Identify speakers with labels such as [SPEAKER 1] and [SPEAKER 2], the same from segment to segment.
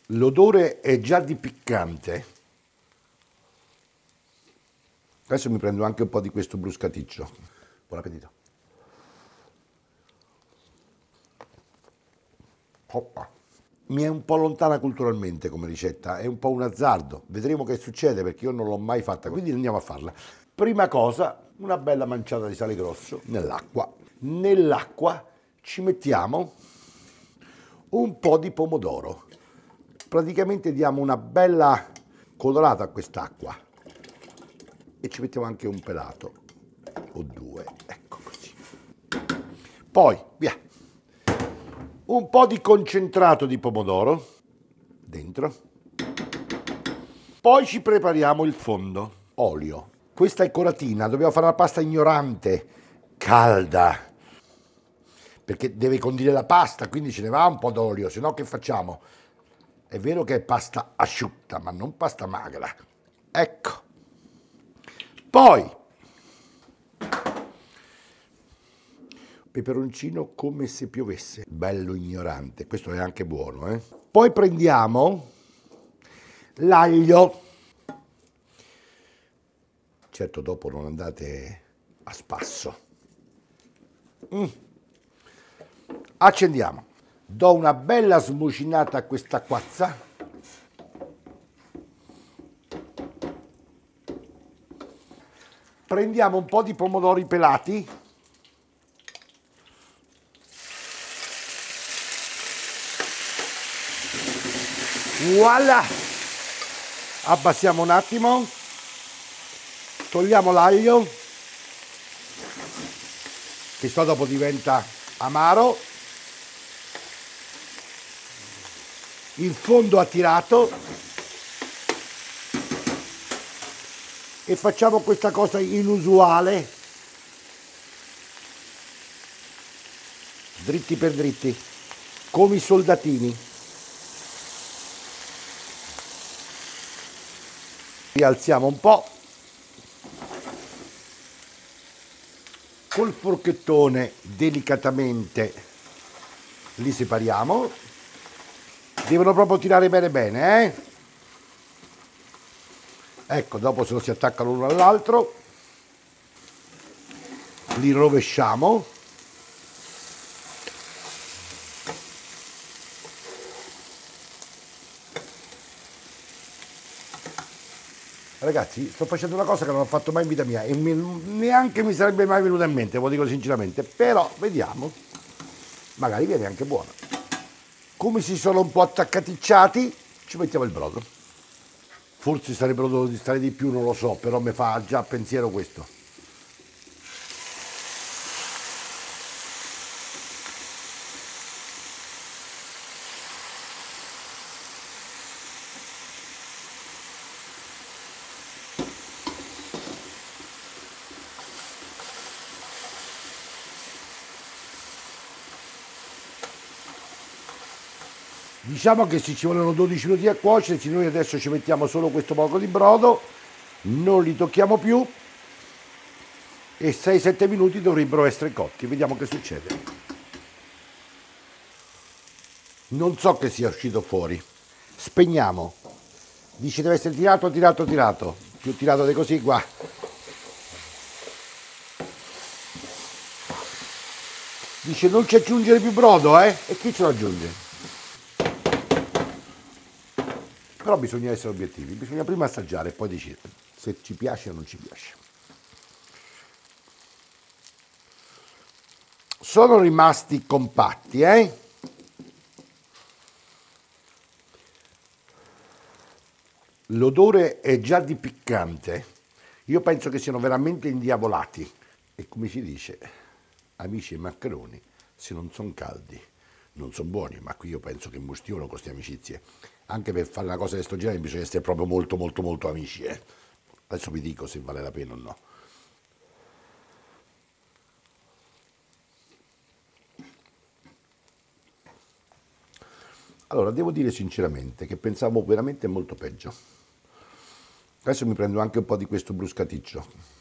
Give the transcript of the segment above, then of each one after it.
[SPEAKER 1] L'odore è già di piccante. Adesso mi prendo anche un po' di questo bruscaticcio. Buon appetito. Oppa. Mi è un po' lontana culturalmente come ricetta, è un po' un azzardo. Vedremo che succede perché io non l'ho mai fatta, quindi andiamo a farla. Prima cosa, una bella manciata di sale grosso nell'acqua. Nell'acqua ci mettiamo un po' di pomodoro. Praticamente diamo una bella colorata a quest'acqua e ci mettiamo anche un pelato o due, ecco così. Poi, via, un po' di concentrato di pomodoro dentro. Poi ci prepariamo il fondo, olio. Questa è coratina, dobbiamo fare una pasta ignorante, calda, perché deve condire la pasta, quindi ce ne va un po' d'olio, se no che facciamo? È vero che è pasta asciutta, ma non pasta magra. Ecco. Poi, peperoncino come se piovesse, bello ignorante, questo è anche buono, eh? Poi prendiamo l'aglio. Certo, dopo non andate a spasso. Accendiamo. Do una bella smucinata a questa quazza. Prendiamo un po' di pomodori pelati. Voilà! Abbassiamo un attimo. Togliamo l'aglio. Questo dopo diventa amaro. Il fondo attirato. E facciamo questa cosa inusuale, dritti per dritti, come i soldatini. Rialziamo un po', col forchettone delicatamente li separiamo, devono proprio tirare bene bene, eh? Ecco, dopo se lo si attaccano l'uno all'altro, li rovesciamo. Ragazzi, sto facendo una cosa che non ho fatto mai in vita mia e neanche mi sarebbe mai venuta in mente, ve lo dico sinceramente, però vediamo, magari viene anche buona. Come si sono un po' attaccaticciati, ci mettiamo il brodo. Forse sarebbero dovuti stare di più, non lo so, però mi fa già pensiero questo. Diciamo che se ci vogliono 12 minuti a cuocere, noi adesso ci mettiamo solo questo poco di brodo, non li tocchiamo più e 6-7 minuti dovrebbero essere cotti. Vediamo che succede. Non so che sia uscito fuori. Spegniamo. Dice deve essere tirato, tirato, tirato. Più tirato di così qua. Dice non ci aggiungere più brodo, eh? E chi ce lo aggiunge? Però bisogna essere obiettivi, bisogna prima assaggiare e poi decidere se ci piace o non ci piace. Sono rimasti compatti, eh? L'odore è già di piccante. Io penso che siano veramente indiavolati. E come si dice, amici e maccheroni, se non sono caldi, non sono buoni. Ma qui io penso che mustiono con queste amicizie. Anche per fare una cosa di questo genere bisogna essere proprio molto, molto, molto amici, eh. Adesso vi dico se vale la pena o no. Allora, devo dire sinceramente che pensavo veramente molto peggio. Adesso mi prendo anche un po' di questo bruscaticcio.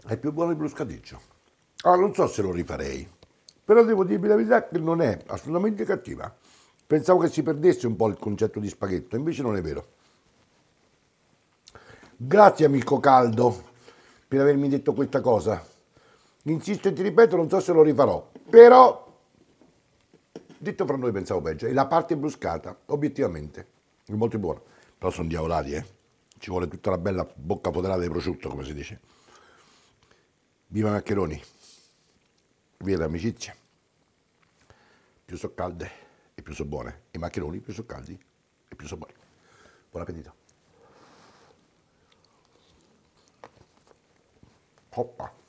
[SPEAKER 1] È più buono il bruscaticcio. Allora, non so se lo rifarei, però devo dirvi la verità che non è assolutamente cattiva. Pensavo che si perdesse un po' il concetto di spaghetto, invece non è vero. Grazie amico Caldo per avermi detto questa cosa. Insisto e ti ripeto, non so se lo rifarò, però detto fra noi pensavo peggio. E la parte bruscata, obiettivamente, è molto buona. Però sono diavolati, eh. Ci vuole tutta la bella bocca foderata di prosciutto, come si dice. Viva i maccheroni, viva l'amicizia. Più so calde e più so buone. I maccheroni più so caldi e più so buoni. Buon appetito. Hoppa.